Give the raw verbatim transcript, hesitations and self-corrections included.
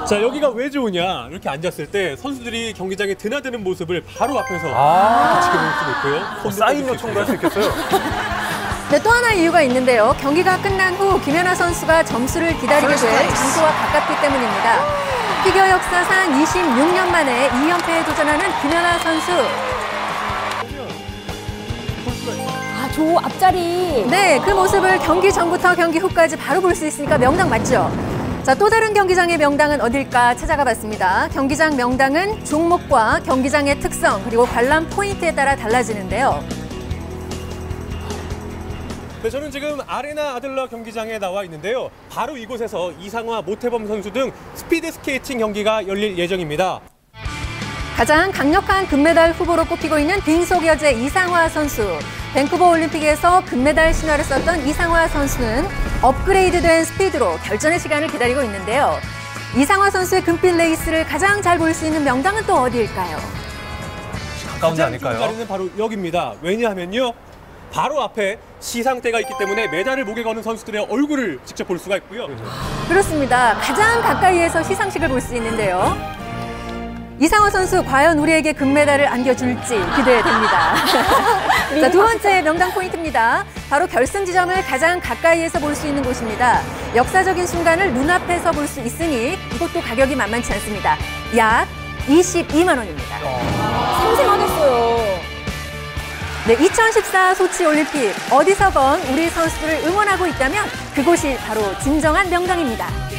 자, 여기가 왜 좋으냐? 이렇게 앉았을 때 선수들이 경기장에 드나드는 모습을 바로 앞에서 아 지켜볼 수 있고요. 뭐 사인 요청도 할 수 있겠어요. 네, 또 하나 이유가 있는데요. 경기가 끝난 후 김연아 선수가 점수를 기다리게 될 장소와 가깝기 때문입니다. 피겨 역사상 이십육 년 만에 이 연패에 도전하는 김연아 선수. 아, 저 앞자리. 네, 그 모습을 경기 전부터 경기 후까지 바로 볼 수 있으니까 명당 맞죠? 자, 또 다른 경기장의 명당은 어딜까 찾아가 봤습니다. 경기장 명당은 종목과 경기장의 특성 그리고 관람 포인트에 따라 달라지는데요. 네, 저는 지금 아레나 아들러 경기장에 나와 있는데요. 바로 이곳에서 이상화, 모태범 선수 등 스피드 스케이팅 경기가 열릴 예정입니다. 가장 강력한 금메달 후보로 꼽히고 있는 빙속 여제 이상화 선수. 밴쿠버 올림픽에서 금메달 신화를 썼던 이상화 선수는 업그레이드된 스피드로 결전의 시간을 기다리고 있는데요. 이상화 선수의 금빛 레이스를 가장 잘 볼 수 있는 명당은 또 어디일까요? 가까운 데 가장 아닐까요? 좋은 자리는 바로 여기입니다. 왜냐하면요. 바로 앞에 시상대가 있기 때문에 메달을 목에 거는 선수들의 얼굴을 직접 볼 수가 있고요. 그렇습니다. 가장 가까이에서 시상식을 볼 수 있는데요. 이상화 선수 과연 우리에게 금메달을 안겨줄지 기대됩니다. 자, 두 번째 명당 포인트입니다. 바로 결승 지점을 가장 가까이에서 볼 수 있는 곳입니다. 역사적인 순간을 눈앞에서 볼 수 있으니 이것도 가격이 만만치 않습니다. 약 이십이만 원입니다. 생생하겠어요. 네, 이천십사 소치 올림픽 어디서건 우리 선수들을 응원하고 있다면 그곳이 바로 진정한 명당입니다.